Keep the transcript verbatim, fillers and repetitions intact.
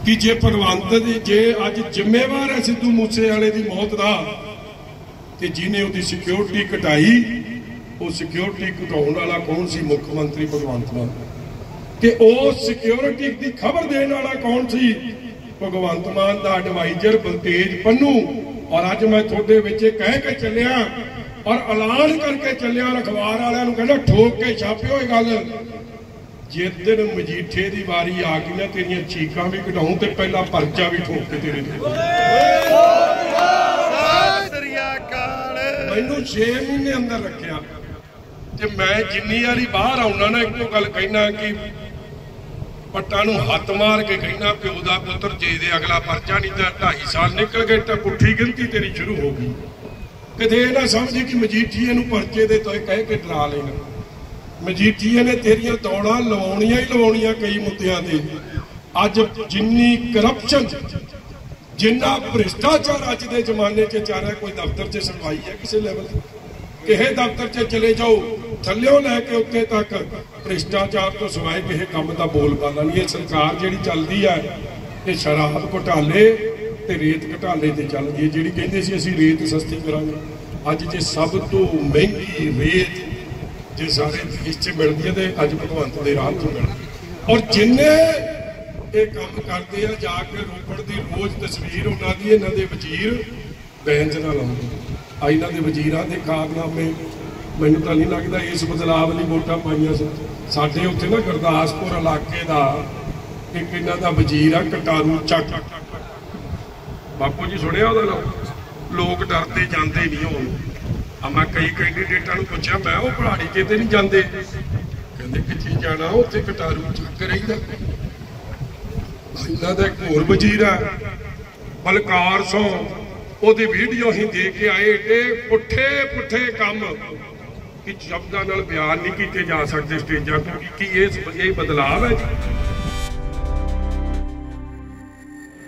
कि जे भगवंत दी जे अज जिम्मेवार है सिद्धू मूसेवाले की मौत का कि जिन्हें उसकी सिक्योरिटी घटाई वो सिक्योरिटी घटाने वाला कौन सी मुख्यमंत्री भगवंत मान कि उस सिक्योरिटी की खबर देने वाला कौन सी भगवंत मान का एडवाइजर बलतेज पन्नू। और अज मैं थोड़े विच कह के चलिया और ऐलान करके चलिया अखबार वालों कहना ठोक के छापियो गल जिस दिन मजीठे की वारी आ गई ना तेरिया चीकां भी कढाऊं ते पहला परचा भी ठोक के तेरे मैनू छे महीने अंदर रखिया ते मैं जिन्नी वारी बाहर आउना ना इको गल कहना कि पट्टा नूं हत्थ मार के कहना प्यो दा पुत्र जे दे अगला परचा नहीं तो ढाई साल निकल गए तो पुट्ठी गिनती तेरी शुरू हो गई। किते ना समझी कि मजीठीए नूं परचे दे तो कह के डरा लेना। मजीठीए ने तेरिया दौड़ा लवाउणियां ही लवाउणियां कई मुद्दों से। अज जिन्नी करप्शन जिन्ना भ्रिष्टाचार अज के जमाने च चाह रहा कोई दफ्तर च सुनवाई है किसी लैवल किसी दफ्तर च चले जाओ थल्लियों लैके उत्ते तक भ्रिष्टाचार तो सिवाए किसी काम का बोल पाला नहीं। सरकार जी चलती है ये शराब घोटाले ते रेत घोटाले ते चल रही है जी कहते सी असीं रेत सस्ती करांगे। अज जे सब तो महंगी रेत जे सारे देश च मिलती है तो अज भगवंत के राह तो मिलती। और जिन्ने ये काम करते हैं जाके रोपड़ की रोज तस्वीर उन्होंने इन्हों के वजीर बैंच ना लाते आ इन्हों के वजीरां के कारनामे मैनूं तां नहीं लगता इस बदलाव लई वोटां पाईआं सी। साडे उत्थे ना गुरदासपुर इलाके का एक इन्हां दा वजीर आ कटारू चक बापू जी सुनिया उहदा नाम लोग डरते जाते नहीं होण। मैं कई कैंडीडेटां नूं पुछया मैं वो पहाड़ी किते नहीं जाते कहते कित्थे जाना उत्थे कटारू चक रहिंदा। इन्हां दा एक होर वजीर है बलकार सौ ओहदी वीडियो ही दे के आए एडे पुठे पुठे काम कि शब्दां नाल बयान नहीं किए जा सकते स्टेजां तो कि ये बदलाव है जी।